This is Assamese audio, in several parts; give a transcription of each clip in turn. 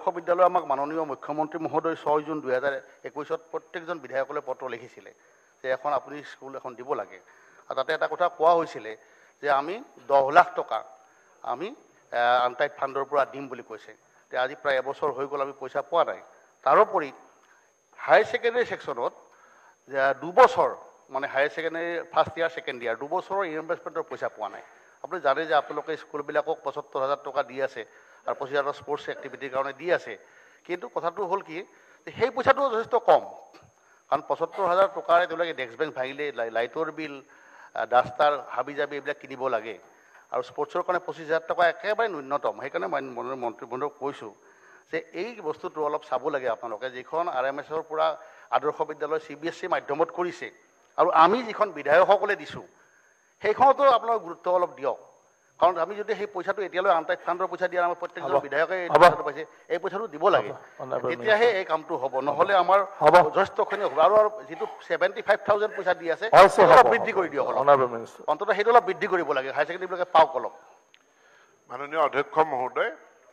আদৰ্শ বিদ্যালয় আমাক মাননীয় মুখ্যমন্ত্ৰী মহোদয় 6 জুন 2021 প্ৰত্যেকজন বিধায়কলৈ পত্ৰ লিখিছিলে যে এখন আপুনি স্কুল এখন দিব লাগে। আৰু তাতে এটা কথা কোৱা হৈছিলে যে আমি 10 লাখ টকা আমি আনটাইড ফাণ্ডৰ পৰা দিম বুলি কৈছে। আজি প্ৰায় এবছৰ হৈ গ'ল, আমি পইচা পোৱা নাই। তাৰোপৰি হায়াৰ ছেকেণ্ডেৰী ছেকশ্যনত 2 বছৰ মানে higher secondary first year second year 2 বছৰৰ ইনভেষ্টমেণ্টৰ পইচা পোৱা নাই। আপুনি জানে যে আপোনালোকে স্কুলবিলাকক 75,000 টকা দি আছে আৰু 25,000 স্পৰ্টছ এক্টিভিটিৰ কাৰণে দি আছে। কিন্তু কথাটো হ'ল কি যে সেই পইচাটো যথেষ্ট কম, কাৰণ 75,000 টকাৰে তেওঁলোকে ডেস্ক বেঞ্চ ভাঙিলে, লাইটৰ বিল, ডাষ্টাৰ, হাবি জাবি এইবিলাক কিনিব লাগে। আৰু স্পৰ্টছৰ কাৰণে 25,000 টকা একেবাৰে ন্যূনতম। সেইকাৰণে মন্ত্ৰী বন্ধুক কৈছোঁ যে এই বস্তুটো অলপ চাব লাগে আপোনালোকে, যিখন RMSৰ পৰা আদৰ্শ বিদ্যালয় CBSE মাধ্যমত কৰিছে আৰু আমি যিখন বিধায়কসকলে দিছোঁ সেইখনতো আপোনালোকে গুৰুত্ব অলপ দিয়ক। কাৰণ আমি যদি সেই পইচাটো এতিয়ালৈ আনটাইড ফাণ্ডৰ পইচা দিয়া আমাৰ প্ৰত্যেকজন বিধায়কে এই পইচাটো পাইছে, এই পইচাটো দিব লাগে, তেতিয়াহে এই কামটো হ'ব। নহ'লে আমাৰ যথেষ্টখিনি হ'ব। আৰু যিটো 75,000 পইচা দি আছে অলপ বৃদ্ধি কৰি দিয়ক, অন্ততঃ সেইটো অলপ বৃদ্ধি কৰিব লাগে, হায়াৰ ছেকেণ্ডেৰীবিলাকে পাওক অলপ। মাননীয় অধ্যক্ষ মহোদয়,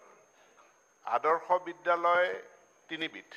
আদৰ্শ বিদ্যালয় 3 বিধ।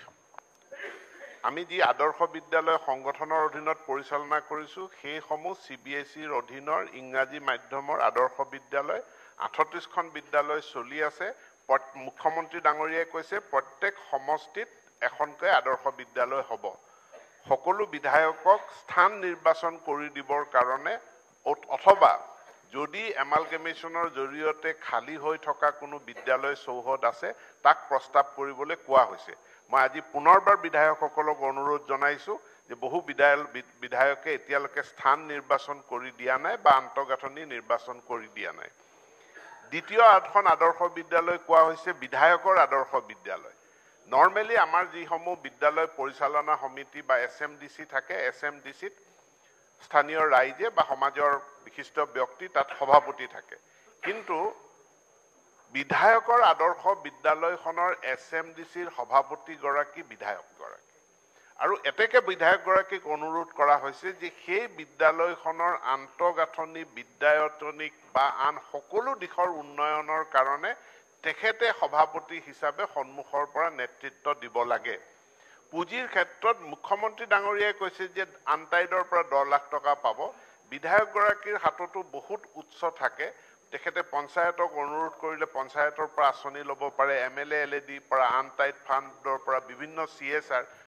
আমি যি আদৰ্শ বিদ্যালয় সংগঠনৰ অধীনত পৰিচালনা কৰিছোঁ সেইসমূহ CBSEৰ অধীনৰ ইংৰাজী মাধ্যমৰ আদৰ্শ বিদ্যালয় 38খন বিদ্যালয় চলি আছে। মুখ্যমন্ত্ৰী ডাঙৰীয়াই কৈছে প্ৰত্যেক সমষ্টিত এখনকৈ আদৰ্শ বিদ্যালয় হ'ব। সকলো বিধায়কক স্থান নিৰ্বাচন কৰি দিবৰ কাৰণে অথবা যদি এমালগেমেশ্যনৰ জৰিয়তে খালী হৈ থকা কোনো বিদ্যালয় চৌহদ আছে তাক প্ৰস্তাৱ কৰিবলৈ কোৱা হৈছে। মই আজি পুনৰবাৰ বিধায়কসকলক অনুৰোধ জনাইছোঁ যে বহু বিধায়কে এতিয়ালৈকে স্থান নিৰ্বাচন কৰি দিয়া নাই বা আন্তঃগাঁথনি নিৰ্বাচন কৰি দিয়া নাই। দ্বিতীয় আঠখন আদৰ্শ বিদ্যালয় কোৱা হৈছে বিধায়কৰ আদৰ্শ বিদ্যালয়। নৰ্মেলি আমাৰ যিসমূহ বিদ্যালয় পৰিচালনা সমিতি বা SMDC থাকে, SMDCত স্থানীয় ৰাইজে বা সমাজৰ বিশিষ্ট ব্যক্তি তাত সভাপতি থাকে। কিন্তু বিধায়কৰ আদৰ্শ বিদ্যালয়খনৰ SMDCৰ সভাপতিগৰাকী বিধায়কগৰাকী। আৰু এতেকে বিধায়কগৰাকীক অনুৰোধ কৰা হৈছে যে সেই বিদ্যালয়খনৰ আন্তঃগাঁথনি, বিদ্যায়তনিক বা আন সকলো দিশৰ উন্নয়নৰ কাৰণে তেখেতে সভাপতি হিচাপে সন্মুখৰ পৰা নেতৃত্ব দিব লাগে। পুঁজিৰ ক্ষেত্ৰত মুখ্যমন্ত্ৰী ডাঙৰীয়াই কৈছে যে আনটাইডৰ পৰা 10 লাখ টকা পাব। বিধায়কগৰাকীৰ হাততো বহুত উৎস থাকে। তেখেতে পঞ্চায়তক অনুৰোধ কৰিলে পঞ্চায়তৰ পৰা আঁচনি ল'ব পাৰে, MLA LAD পৰা, আনটাইড ফাণ্ডৰ পৰা, বিভিন্ন CSR